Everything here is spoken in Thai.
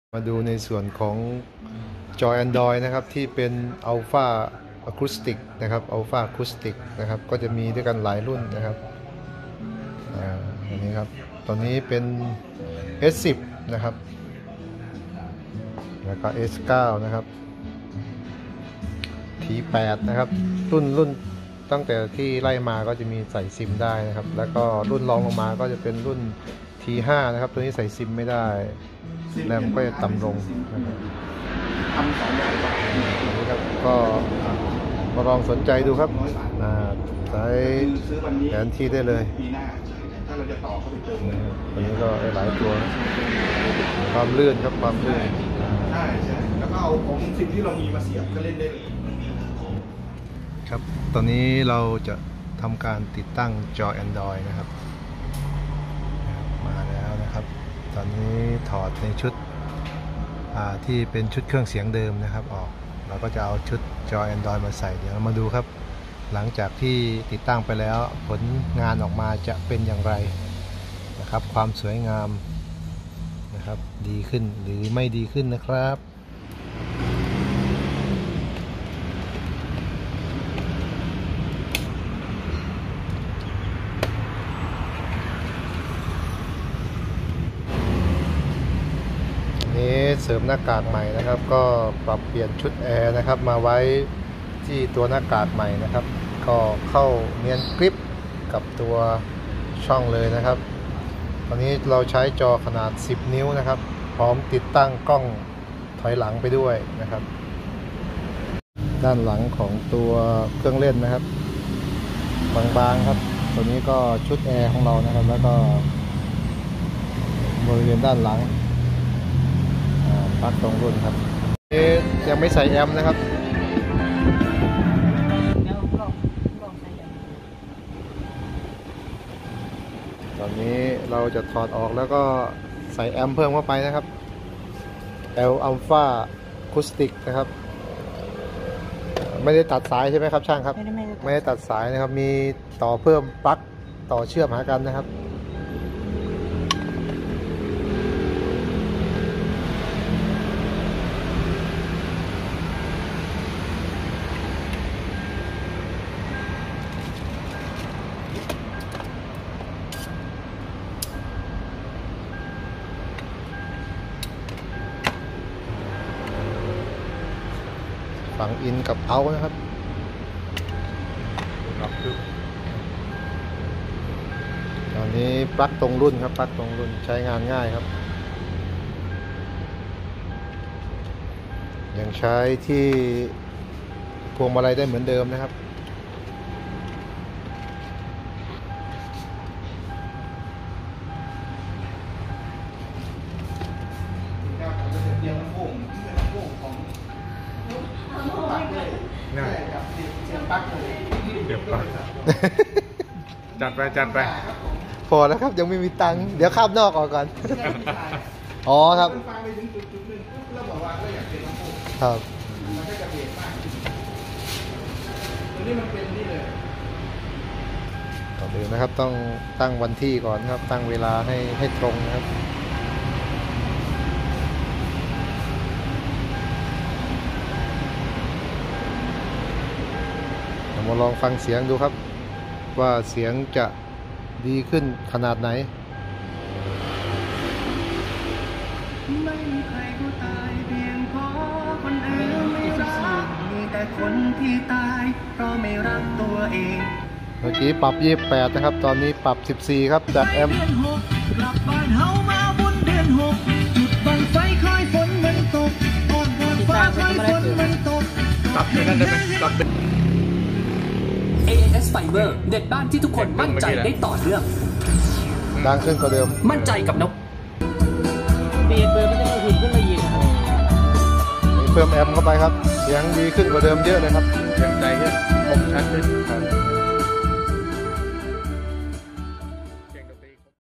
มาดูในส่วนของจอ Android นะครับที่เป็น Alpha Acoustic นะครับ Alpha Acoustic นะครับก็จะมีด้วยกันหลายรุ่นนะครับอันนี้ครับตอนนี้เป็น S10 นะครับแล้วก็ S9 นะครับ T8 นะครับรุ่นตั้งแต่ที่ไล่มาก็จะมีใส่ซิมได้นะครับแล้วก็รุ่นรองลงมาก็จะเป็นรุ่น T5 นะครับตัวนี้ใส่ซิมไม่ได้แรมก็จะต่ำลงนะครับทำ2อย่างก่อนนี้ครับก็มาลองสนใจดูครับใช้แผนที่ได้เลยปีหน้าถ้าเราจะต่อเข้าไปเติมตัวนี้ก็หลายตัวความลื่นครับความลื่นใช่แล้วก็เอาของสิ่งที่เรามีมาเสียบก็เล่นได้เลยครับตอนนี้เราจะทำการติดตั้งจอ Android นะครับมาแล้วนะครับตอนนี้ถอดในชุดที่เป็นชุดเครื่องเสียงเดิมนะครับออกเราก็จะเอาชุดจอ Android มาใส่เดี๋ยวเรามาดูครับหลังจากที่ติดตั้งไปแล้วผลงานออกมาจะเป็นอย่างไรนะครับความสวยงามนะครับดีขึ้นหรือไม่ดีขึ้นนะครับนี้เสริมหน้ากากใหม่นะครับก็ปรับเปลี่ยนชุดแอร์นะครับมาไว้ที่ตัวหน้ากากใหม่นะครับก็เข้าเนียนกริปกับตัวช่องเลยนะครับตอนนี้เราใช้จอขนาด10นิ้วนะครับพร้อมติดตั้งกล้องถอยหลังไปด้วยนะครับด้านหลังของตัวเครื่องเล่นนะครับบางๆครับตัวนี้ก็ชุดแอร์ของเรานะครับแล้วก็บริเวณด้านหลังปลั๊กตรงรุ่นครับยังไม่ใส่แอมป์นะครับตอนนี้เราจะถอดออกแล้วก็ใส่แอมป์เพิ่มเข้าไปนะครับ L Alpha Acoustic นะครับไม่ได้ตัดสายใช่ไหมครับช่างครับไม่ได้ตัดสายนะครับมีต่อเพิ่มปลั๊กต่อเชื่อมหากันนะครับฝั่งอินกับเอานะครับตอนนี้ปลั๊กตรงรุ่นครับปลั๊กตรงรุ่นใช้งานง่ายครับยังใช้ที่พวงมาลัยได้เหมือนเดิมนะครับจัดไปพอแล้วครับยังไม่มีตังค์เดี๋ยวข้ามนอกออกก่อนอ๋อครับครับมันก็จะเบรกมากตัวนี้มันเป็นนี่เลยก่อนอื่นนะครับต้องตั้งวันที่ก่อนครับตั้งเวลาให้ตรงนะครับมาลองฟังเสียงดูครับว่าเสียงจะดีขึ้นขนาดไหนไม่มีใครก็ตายเพียงเพราะคนอื่นไม่รักมีแต่คนที่ตายเพราะไม่รักตัวเองเมื่อกี้ปรับ28นะครับตอนนี้ปรับ14ครับจากแอมป์กลับบ้านเฮามาบุญเดือน6จุดบังไฟคอยฝนมันตกอ่อนวอนฟ้าคอยฝนมันตกปรับไปนั่นได้ไหมปรับ AIS Fiber เน็ตบ้านที่ทุกคนมั่นใจได้ต่อเนื่องดังขึ้นกว่าเดิมมั่นใจกับนกเปลี่ยนเบอร์ไม่ได้หุ่นขึ้นมาอีกเพิ่มแอมป์เข้าไปครับเสียงดีขึ้นกว่าเดิมเยอะเลยครับเสียงใจขึ้นคมชัดขึ้น